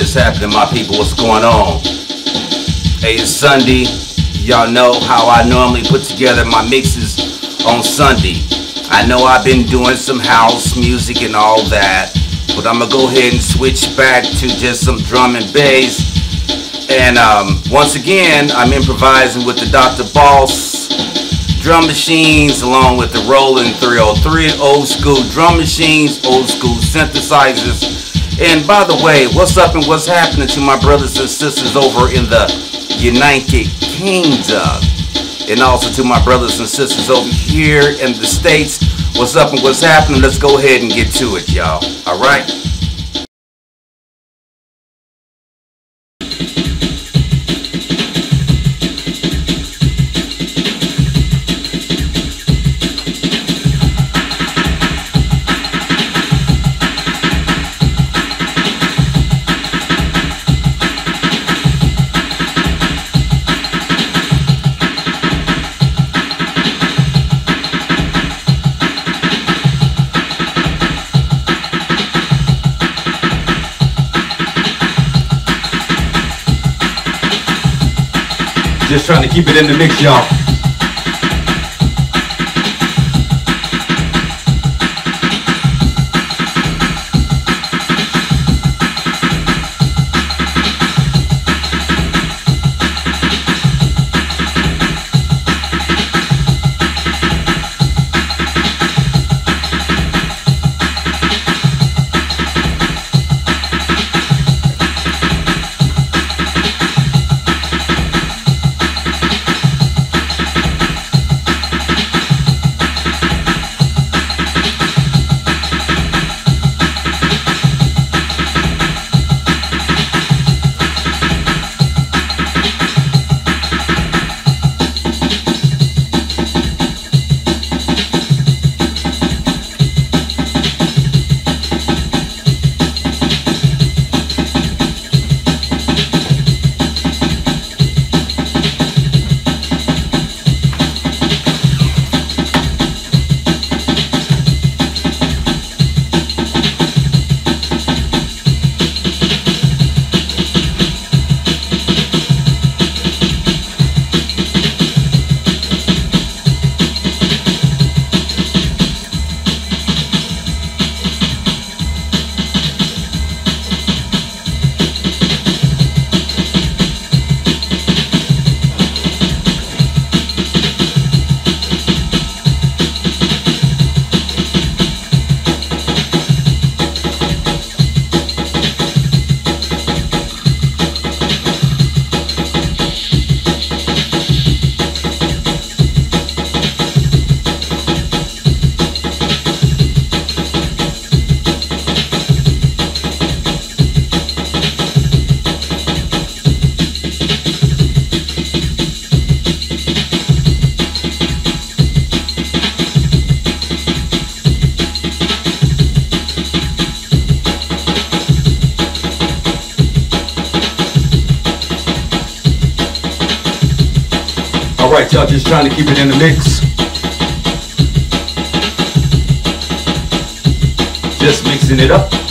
What's happening, my people? What's going on? Hey, it's Sunday. Y'all know how I normally put together my mixes on Sunday. I know I've been doing some house music and all that, but I'm gonna go ahead and switch back to just some drum and bass. And once again, I'm improvising with the Dr. Boss drum machines along with the Roland 303, old school drum machines, old school synthesizers. And by the way, what's up and what's happening to my brothers and sisters over in the United Kingdom, and also to my brothers and sisters over here in the States? What's up and what's happening? Let's go ahead and get to it, y'all. All right. Just trying to keep it in the mix, y'all. Alright, y'all, just trying to keep it in the mix. Just mixing it up.